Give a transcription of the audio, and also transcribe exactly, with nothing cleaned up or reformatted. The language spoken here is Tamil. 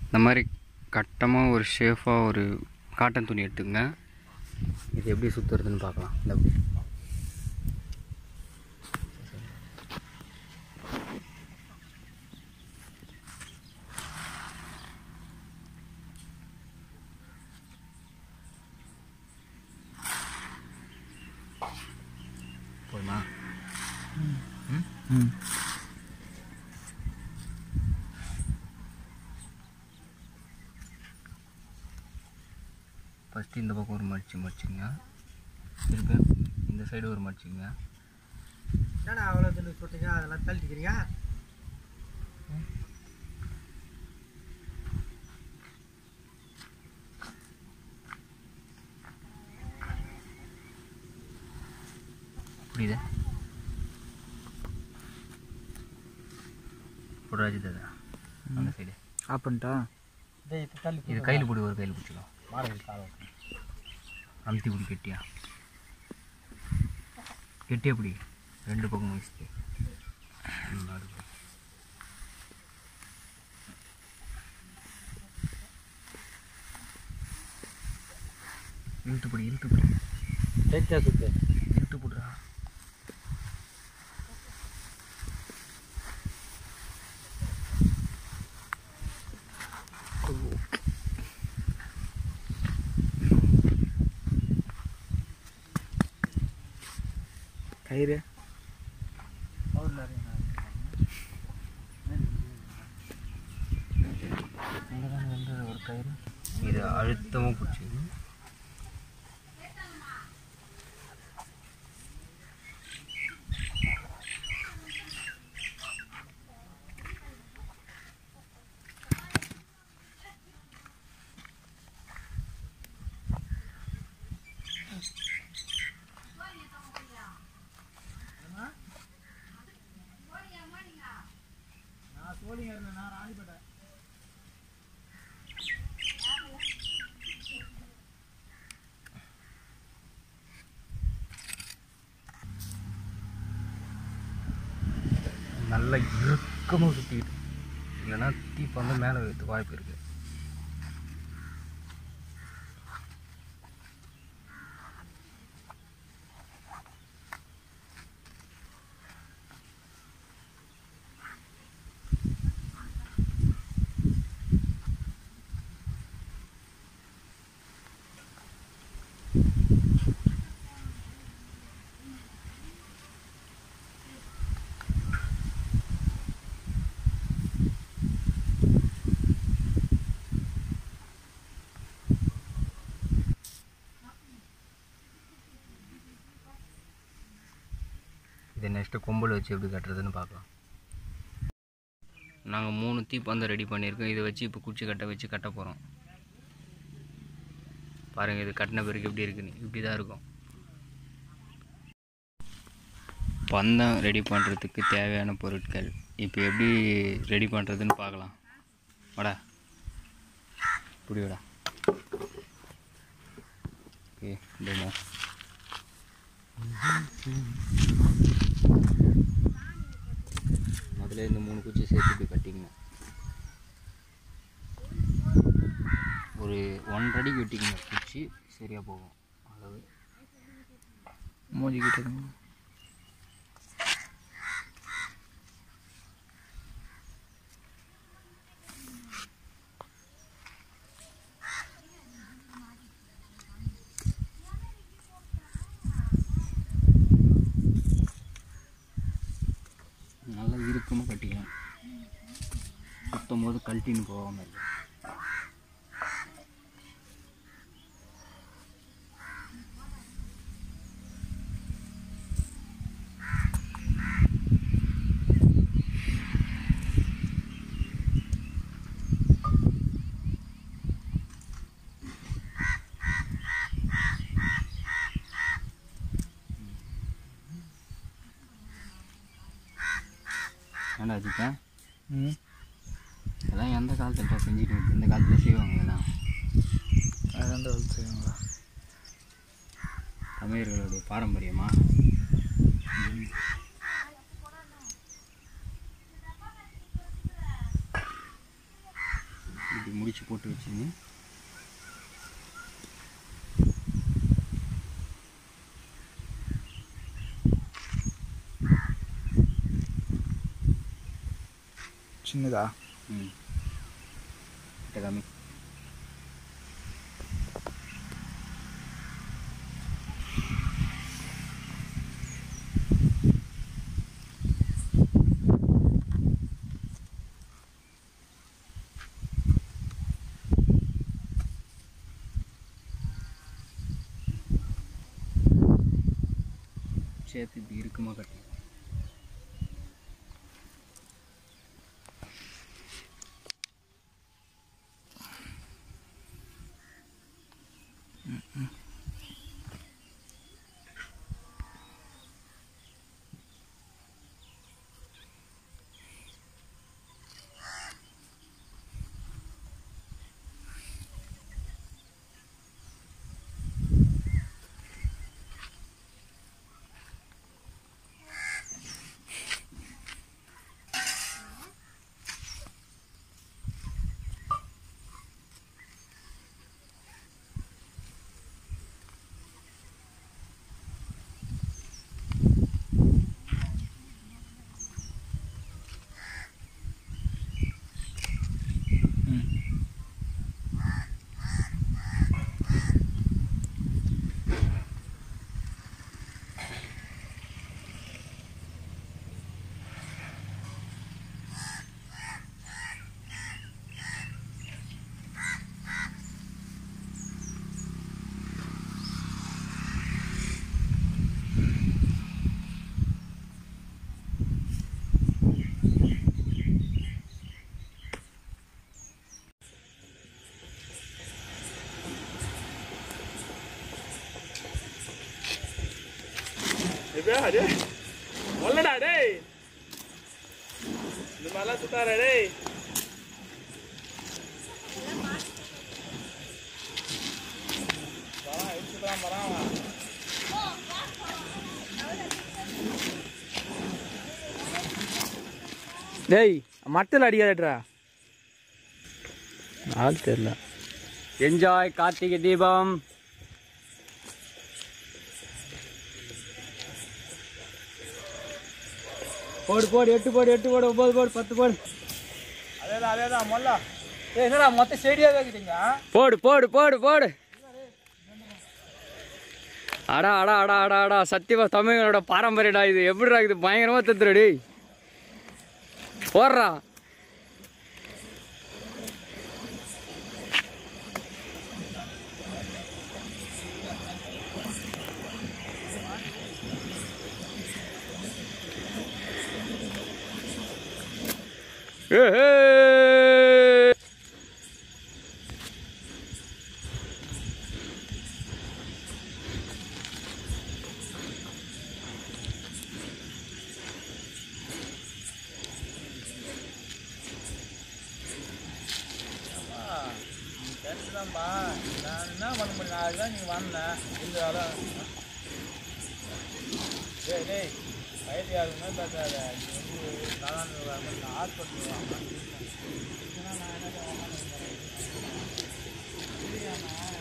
இந்த மாதிரி கட்டமாக ஒரு ஷேஃபாக ஒரு காட்டன் துணி எடுத்துக்கங்க. இது எப்படி சுற்றுறதுன்னு பார்க்கலாம். இந்த அப்படி போதுமா? ம் ஃபஸ்ட்டு இந்த பக்கம் ஒரு மடிச்சு மடிச்சுங்க. திருப்பி இந்த சைடு ஒரு மடிச்சுங்க. என்னடா அவ்வளோ துணி போட்டுங்க, அதெல்லாம் தள்ளிக்கிறீங்க. புரியுதா? புரியாச்சு தாதா அந்த சைடு ஆஃப் பண்ணிட்டா இப்போ தள்ளி இது கையில் பிடி, ஒரு கையில் பிடிச்சிக்கோ. மாடல் காலம் அமுத்தி பிடி, கெட்டியா கெட்டியா பிடி, ரெண்டு பக்கம் வச்சுட்டு இழுத்து பிடி, இழுத்து பிடி, டைட்டாக சுற்று, இழுத்து பிடுறா. கயிறு ஒரு கயிறு இது அழுத்தமாக பிடிச்சி நல்லா இறுக்கமாக சுற்றிக்கிட்டு, இல்லைன்னா தீப்பு வந்து மேலே வைத்து வாய்ப்பு இருக்குது. இதை நெக்ஸ்ட்டு கொம்பில் வச்சு எப்படி கட்டுறதுன்னு பார்க்கலாம். நாங்கள் மூணு தீப்பந்தம் ரெடி பண்ணியிருக்கோம். இதை வச்சு இப்போ குச்சி கட்டை வச்சு கட்ட போகிறோம். பாருங்கள், இது கட்டின பிறகு எப்படி இருக்குன்னு. இப்படி தான் இருக்கும். பந்தம் ரெடி பண்ணுறதுக்கு தேவையான பொருட்கள் இப்போ எப்படி ரெடி பண்ணுறதுன்னு பார்க்கலாம். வாடா, இப்படி வாடா. Okay, demo. முதல்ல இந்த மூணு குச்சி சேர்த்து இப்படி கட்டிங்க. ஒரு ஒன்றரை அடிக்கு வெட்டிங்க, குச்சி சரியாக போகும் அளவு. மூஞ்சிக்கிட்டு நல்லா இறுக்கமாக கட்டிக்கலாம். சுத்தும் போது கழட்டின்னு போகாமல் இருக்கும். ஏன்னா வச்சுக்கேன். ம் இதெல்லாம் எந்த காலத்தில் செஞ்சுட்டு இருக்கு? இந்த காலத்தில் செய்வாங்க இதெல்லாம். அது எந்த காலத்தில் செய்வாங்களா? தமிழர்களுடைய பாரம்பரியமா? இது முடிச்சு போட்டு வச்சுங்க. சின்னதா ம் கிட்டகாமி சேர்த்து இப்படி இருக்குமா கட்டி டேய் ஒல்லடா டேய் இந்த மலை சுத்தாரே டேய் வரா எடுத்துடலாம் வரா டேய் மட்டல அடிக்காதடா ஆள் தெரியல. என்ஜாய் கார்த்திகை தீபம். போடு போடு எட்டு போடு எட்டு போடு ஒன்பது போடு பத்து போடு. அதேதான் அதேதான் மொல்ல. ஏய் என்னடா மொத்த ஸ்டேடியாவே கிட்டீங்க. போடு போடு போடு போடு. அடா அடா அடா அடா அடா சத்தியமா தமிழனோட பாரம்பரியடா இது. எப்படிடா இது பயங்கரமா தத்துறடி. போடுறா. Hey! நான் என்ன பண்ண முடியும் அதுதான் நீங்க வந்தேன் இந்த வேலை டேய் டேய் வயது யாருமே பார்த்தாத நீ வந்து சாதாரண ஹாஸ்பிட்டல் வாங்க நான் என்ன